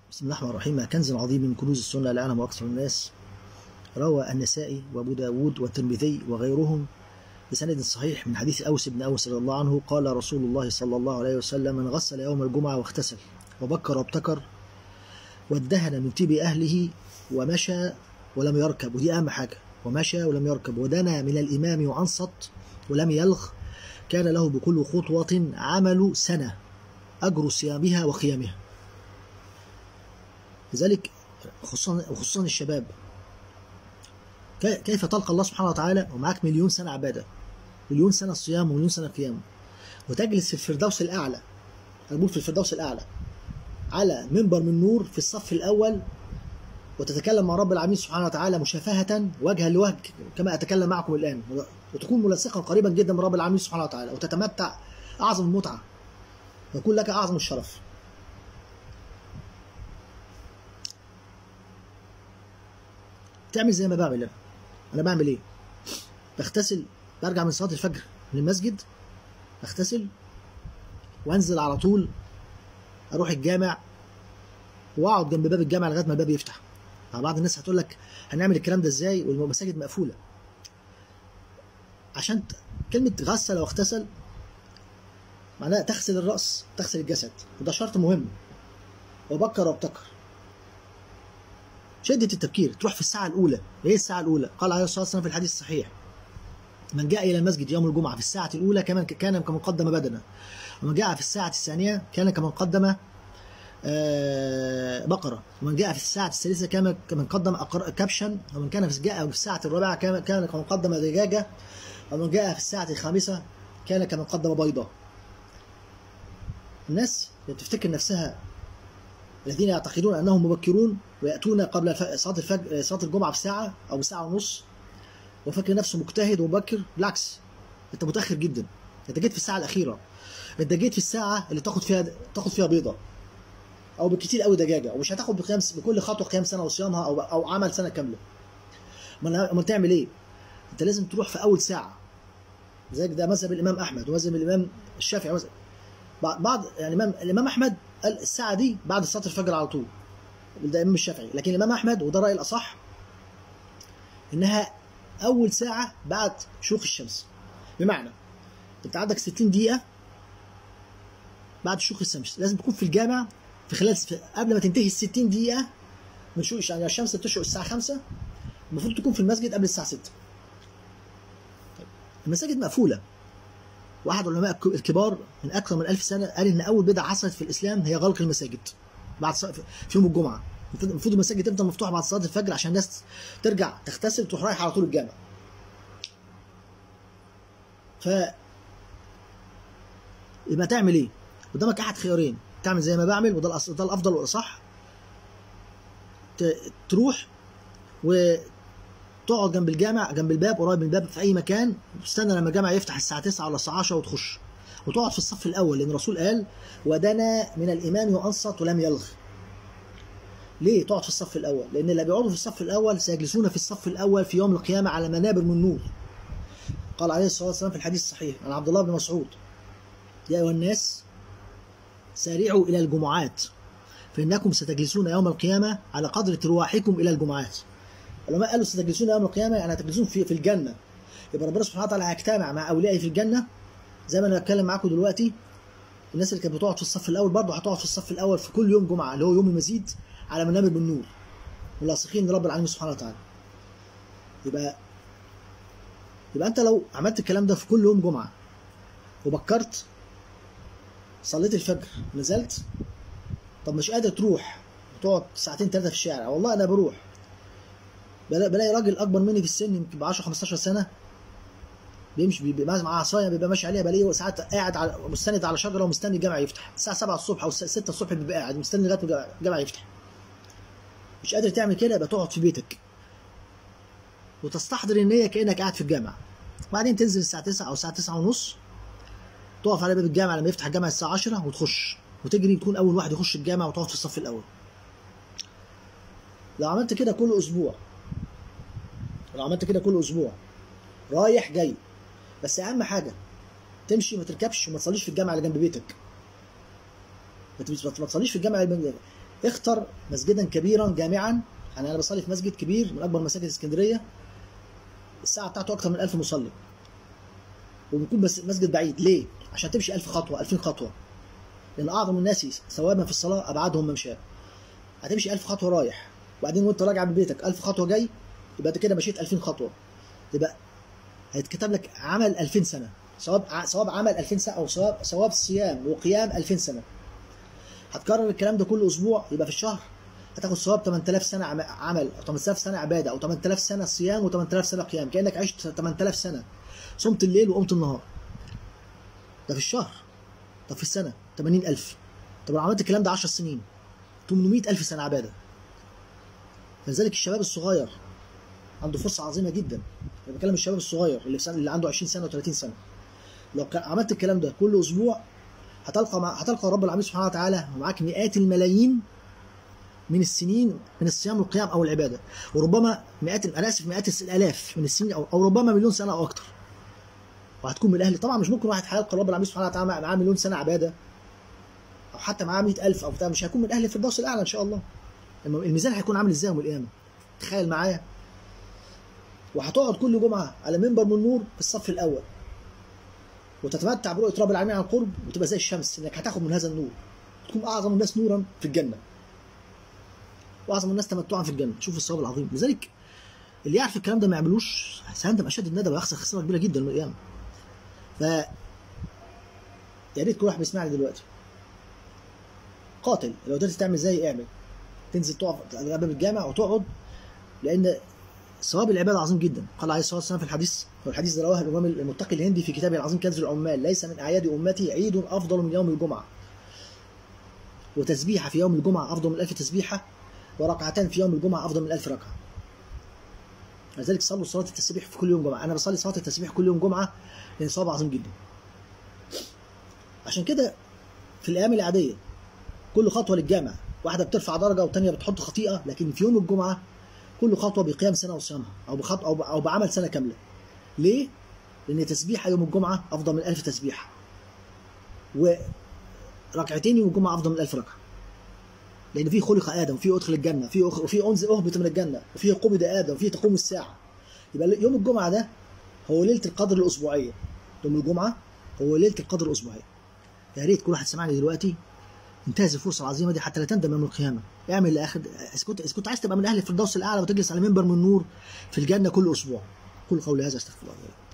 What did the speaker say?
بسم الله الرحمن الرحيم. كنز عظيم من كنوز السنة لا يعلمه أكثر الناس. روى النسائي وأبو داود والترمذي وغيرهم بسند صحيح من حديث أوس بن أوس رضي الله عنه قال رسول الله صلى الله عليه وسلم: من غسل يوم الجمعة واغتسل وبكر وابتكر وادهن من طيب أهله ومشى ولم يركب، ودي أهم حاجة، ومشى ولم يركب، ودنا من الإمام وأنصت ولم يلغ، كان له بكل خطوة عمل سنة أجر صيامها وقيامها. لذلك خصوصا الشباب، كيف تلقى الله سبحانه وتعالى ومعاك مليون سنة عبادة، مليون سنة صيام ومليون سنة قيام، وتجلس في الفردوس الأعلى، أقول في الفردوس الأعلى على منبر من نور في الصف الأول، وتتكلم مع رب العالمين سبحانه وتعالى مشافهة وجها لوجه كما أتكلم معكم الآن، وتكون ملصقا قريبا جدا من رب العالمين سبحانه وتعالى، وتتمتع أعظم المتعة، ويكون لك أعظم الشرف. تعمل زي ما بعمل أنا بعمل إيه؟ بغتسل، برجع من صلاة الفجر من المسجد، بغتسل وأنزل على طول أروح الجامع وأقعد جنب باب الجامع لغاية ما الباب يفتح. بعض الناس هتقول لك هنعمل الكلام ده إزاي والمساجد مقفولة؟ عشان كلمة غسل واغتسل معناها تغسل الرأس، تغسل الجسد، وده شرط مهم. وبكر وابتكر، شدة التبكير، تروح في الساعة الأولى. إيه الساعة الأولى؟ قال عليه الصلاة والسلام في الحديث الصحيح: من جاء إلى المسجد يوم الجمعة في الساعة الأولى كان كمن قدم بدنه، ومن جاء في الساعة الثانية كان كمن قدم بقرة، ومن جاء في الساعة الثالثة كان كمن قدم كبشا، ومن جاء في الساعة الرابعة كان كمن قدم دجاجة، ومن جاء في الساعة الخامسة كان كمن قدم بيضة. الناس اللي بتفتكر نفسها الذين يعتقدون أنهم مبكرون ويأتون قبل صلاة الفجر، صلاة الجمعة بساعة أو بساعة ونص، وفاكر نفسه مجتهد ومبكر، بالعكس أنت متأخر جدا. أنت جيت في الساعة الأخيرة، أنت جيت في الساعة اللي تاخد فيها بيضة أو بالكتير قوي دجاجة، ومش هتاخد بكل خطوة قيام سنة وصيامها أو عمل سنة كاملة. أمال تعمل إيه؟ أنت لازم تروح في أول ساعة، زي ده مذهب الإمام أحمد ومذهب الإمام الشافعي. بعض يعني الإمام أحمد قال الساعة دي بعد صلاة الفجر على طول، ده الإمام الشافعي، لكن الإمام أحمد وده رأي الأصح إنها أول ساعة بعد شروق الشمس. بمعنى أنت عندك 60 دقيقة بعد شروق الشمس، لازم تكون في الجامع في خلال قبل ما تنتهي ال 60 دقيقة من شروق، يعني الشمس بتشرق الساعة 5، المفروض تكون في المسجد قبل الساعة 6. المساجد مقفولة، واحد العلماء الكبار من أكثر من 1000 سنة قال إن أول بدعة حصلت في الإسلام هي غلق المساجد بعد في يوم الجمعة. المفروض المساجد تفضل مفتوحة بعد صلاة الفجر عشان الناس ترجع تغتسل وتروح رايحة على طول الجامع. يبقى تعمل إيه؟ قدامك أحد خيارين، تعمل زي ما بعمل وده الأفضل والأصح، تروح وتقعد جنب الجامع، جنب الباب، قريب من الباب في أي مكان، تستنى لما الجامع يفتح الساعة 9 ولا الساعة 10 وتخش، وتقعد في الصف الأول، لأن الرسول قال: ودنا من الإمام وأنصت ولم يلغ. ليه تقعد في الصف الأول؟ لأن اللي بيقعدوا في الصف الأول سيجلسون في الصف الأول في يوم القيامة على منابر من نور. قال عليه الصلاة والسلام في الحديث الصحيح عن عبد الله بن مسعود: يا أيها الناس سارعوا إلى الجمعات فإنكم ستجلسون يوم القيامة على قدر ترواحكم إلى الجمعات. العلماء قالوا ستجلسون يوم القيامة يعني هتجلسون في الجنة، يبقى ربنا سبحانه وتعالى هيجتمع مع أوليائه في الجنة. زي ما أنا بتكلم معاكم دلوقتي، الناس اللي كانت بتقعد في الصف الأول برضه هتقعد في الصف الأول في كل يوم جمعة، اللي هو يوم المزيد، على منابر من نور ملاصقين لرب العالمين سبحانه وتعالى. يبقى أنت لو عملت الكلام ده في كل يوم جمعة وبكرت صليت الفجر نزلت، طب مش قادر تروح وتقعد ساعتين 3 في الشارع، والله أنا بروح بلاقي راجل أكبر مني في السن يمكن ب 10 15 سنة بيمشي مع عصايه بيبقى ماشي عليها، بلاقيه ساعات قاعد مستند على شجره ومستني الجامع يفتح الساعه 7 الصبح او 6 الصبح، بيبقى قاعد مستني لغايه الجامع يفتح. مش قادر تعمل كده، يبقى تقعد في بيتك وتستحضر النيه كانك قاعد في الجامع، بعدين تنزل الساعه 9 او الساعه 9 ونص، تقف على باب الجامع لما يفتح الجامع الساعه 10 وتخش وتجري، تكون اول واحد يخش الجامع وتقعد في الصف الاول. لو عملت كده كل اسبوع رايح جاي، بس اهم حاجه تمشي، ما تركبش وما تصليش في الجامع اللي جنب بيتك، ما تصليش في الجامع اللي جنب بيتك. اختر مسجدا كبيرا جامعا. يعني انا بصلي في مسجد كبير من اكبر مساجد اسكندريه، الساعه بتاعته اكتر من 1000 مصلي، وبيكون بس مسجد بعيد. ليه؟ عشان تمشي 1000 خطوه 2000 خطوه، لان اعظم الناس ثوابا في الصلاه ابعدهم ممشى. هتمشي 1000 خطوه رايح، وبعدين وانت راجع من بيتك 1000 خطوه جاي، يبقى انت كده مشيت 2000 خطوه، يبقى هيتكتب لك عمل 2000 سنه، ثواب عمل 2000 سنه، او ثواب صيام وقيام 2000 سنه. هتكرر الكلام ده كل اسبوع، يبقى في الشهر هتاخد ثواب 8000 سنه عمل، او 8000 سنه عباده، او 8000 سنه صيام، و8000 سنه قيام، كانك عشت 8000 سنه صمت الليل وقمت النهار. ده في الشهر. طب في السنه 80000. طب لو عملت الكلام ده 10 سنين 800000 سنه عباده. فلذلك الشباب الصغير عنده فرصه عظيمه جدا. انا بكلم الشباب الصغير اللي عنده 20 سنه و30 سنه. لو عملت الكلام ده كل اسبوع هتلقى رب العالمين سبحانه وتعالى ومعاك مئات الملايين من السنين من الصيام والقيام او العباده، وربما مئات الالاف من السنين، او ربما مليون سنه او اكتر. وهتكون من اهل. طبعا مش ممكن واحد هيلقى رب العالمين سبحانه وتعالى معاه مليون سنه عباده، او حتى معاه 100000 او بتاع، مش هيكون من اهل الفردوس الاعلى ان شاء الله. الميزان هيكون عامل ازاي يوم القيامه؟ تخيل معايا. وهتقعد كل جمعه على منبر من نور في الصف الاول، وتتمتع برؤيه رب العالمين عن قرب، وتبقى زي الشمس، انك هتاخد من هذا النور، تكون اعظم الناس نورا في الجنه، واعظم الناس تمتعا في الجنه. شوف الثواب العظيم. لذلك اللي يعرف الكلام ده ما يعملوش هيندم اشد الندم، ويخسر خساره كبيره جدا يوم القيامه. ف يا ريت كل واحد بيسمعني دلوقتي قاتل، لو قدرت تعمل زي اعمل، تنزل تقف على باب الجامع وتقعد، لان ثواب العباده عظيم جدا. قال عليه الصلاه والسلام في الحديث، والحديث ده رواه الامام المتقي الهندي في كتابه العظيم كنز العمال: ليس من اعياد امتي عيد افضل من يوم الجمعه، وتسبيحه في يوم الجمعه افضل من 1000 تسبيحه، وركعتان في يوم الجمعه افضل من 1000 ركعه. لذلك صلوا صلاه التسبيح في كل يوم جمعه. انا بصلي صلاه التسبيح كل يوم جمعه لان ثواب عظيم جدا. عشان كده في الايام العاديه كل خطوه للجامع، واحده بترفع درجه والثانيه بتحط خطيئه، لكن في يوم الجمعه كل خطوه بقيام سنه وصيامها، او بعمل سنه كامله. ليه؟ لان تسبيحه يوم الجمعه افضل من 1000 تسبيحه، وركعتين يوم الجمعه افضل من 1000 ركعه، لان فيه خلق ادم، وفيه ادخل الجنه، وفيه اهبط من الجنه، وفيه قبض ادم، وفيه تقوم الساعه. يبقى يوم الجمعه ده هو ليله القدر الاسبوعيه. يوم الجمعه هو ليله القدر الاسبوعيه. يا ريت كل واحد سمعني دلوقتي انتهز الفرصه العظيمه دي حتى لا تندم يوم القيامه. اعمل لاخر. اذا كنت عايز تبقى من اهل الفردوس الاعلى وتجلس على منبر من نور في الجنه كل اسبوع. قل قولي هذا استغفر الله.